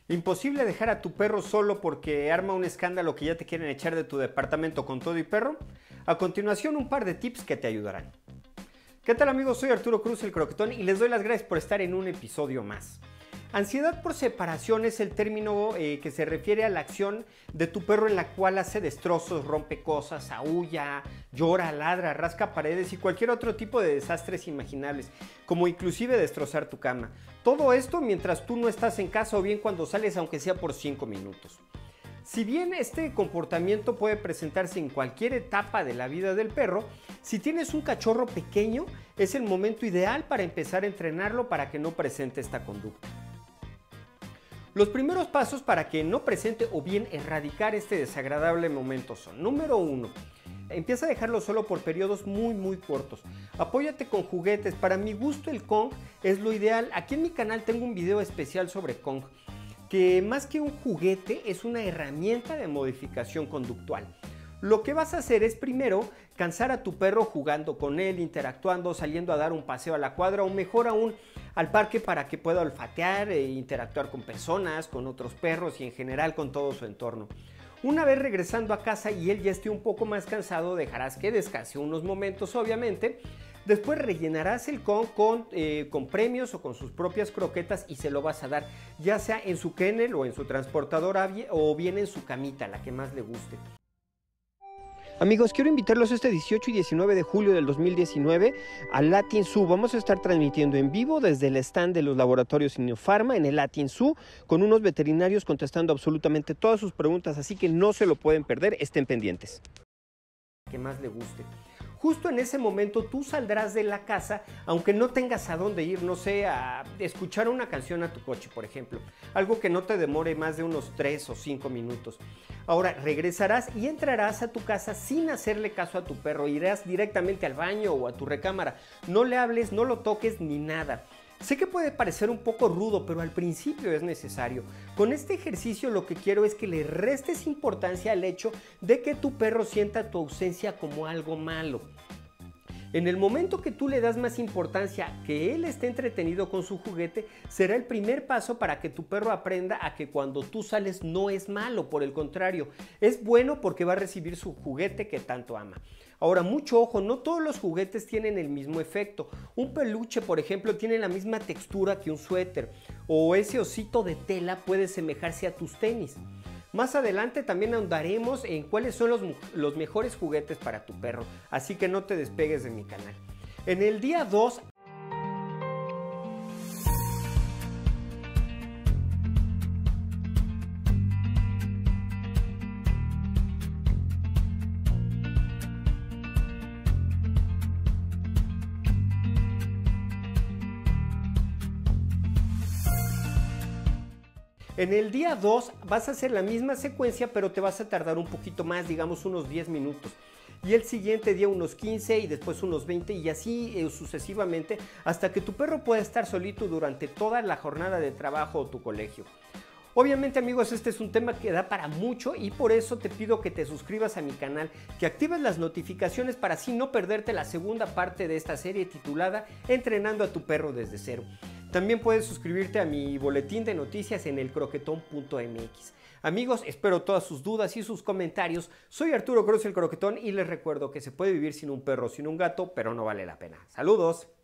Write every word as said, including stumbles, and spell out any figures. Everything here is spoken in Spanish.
Imposible dejar a tu perro solo porque arma un escándalo que ya te quieren echar de tu departamento con todo y perro. A continuación, un par de tips que te ayudarán. ¿Qué tal amigos? Soy Arturo Cruz, el Croquetón, y les doy las gracias por estar en un episodio más. Ansiedad por separación es el término eh, que se refiere a la acción de tu perro en la cual hace destrozos, rompe cosas, aúlla, llora, ladra, rasca paredes y cualquier otro tipo de desastres imaginables, como inclusive destrozar tu cama. Todo esto mientras tú no estás en casa o bien cuando sales, aunque sea por cinco minutos. Si bien este comportamiento puede presentarse en cualquier etapa de la vida del perro, si tienes un cachorro pequeño, es el momento ideal para empezar a entrenarlo para que no presente esta conducta. Los primeros pasos para que no presente o bien erradicar este desagradable momento son: número uno. Empieza a dejarlo solo por periodos muy muy cortos. Apóyate con juguetes. Para mi gusto el Kong es lo ideal. Aquí en mi canal tengo un video especial sobre Kong, que más que un juguete es una herramienta de modificación conductual. Lo que vas a hacer es primero cansar a tu perro jugando con él, interactuando, saliendo a dar un paseo a la cuadra o mejor aún al parque para que pueda olfatear e interactuar con personas, con otros perros y en general con todo su entorno. Una vez regresando a casa y él ya esté un poco más cansado, dejarás que descanse unos momentos obviamente. Después rellenarás el Kong con, eh, con premios o con sus propias croquetas y se lo vas a dar, ya sea en su kennel o en su transportadora o bien en su camita, la que más le guste. Amigos, quiero invitarlos este dieciocho y diecinueve de julio del dos mil diecinueve al Latin Zoo. Vamos a estar transmitiendo en vivo desde el stand de los laboratorios Iniofarma en el Latin Zoo, con unos veterinarios contestando absolutamente todas sus preguntas, así que no se lo pueden perder, estén pendientes. Que más le guste. Justo en ese momento tú saldrás de la casa, aunque no tengas a dónde ir, no sé, a escuchar una canción a tu coche, por ejemplo. Algo que no te demore más de unos tres o cinco minutos. Ahora regresarás y entrarás a tu casa sin hacerle caso a tu perro. Irás directamente al baño o a tu recámara. No le hables, no lo toques ni nada. Sé que puede parecer un poco rudo, pero al principio es necesario. Con este ejercicio lo que quiero es que le restes importancia al hecho de que tu perro sienta tu ausencia como algo malo. En el momento que tú le das más importancia que él esté entretenido con su juguete, será el primer paso para que tu perro aprenda a que cuando tú sales no es malo, por el contrario, es bueno porque va a recibir su juguete que tanto ama. Ahora, mucho ojo, no todos los juguetes tienen el mismo efecto. Un peluche, por ejemplo, tiene la misma textura que un suéter, o ese osito de tela puede semejarse a tus tenis. Más adelante también ahondaremos en cuáles son los, los mejores juguetes para tu perro, así que no te despegues de mi canal. En el día dos... En el día dos vas a hacer la misma secuencia, pero te vas a tardar un poquito más, digamos unos diez minutos. Y el siguiente día unos quince y después unos veinte y así eh, sucesivamente hasta que tu perro pueda estar solito durante toda la jornada de trabajo o tu colegio. Obviamente amigos, este es un tema que da para mucho y por eso te pido que te suscribas a mi canal, que actives las notificaciones para así no perderte la segunda parte de esta serie titulada Entrenando a tu perro desde cero. También puedes suscribirte a mi boletín de noticias en el croquetón punto m x. Amigos, espero todas sus dudas y sus comentarios. Soy Arturo Cruz, el Croquetón, y les recuerdo que se puede vivir sin un perro, sin un gato, pero no vale la pena. ¡Saludos!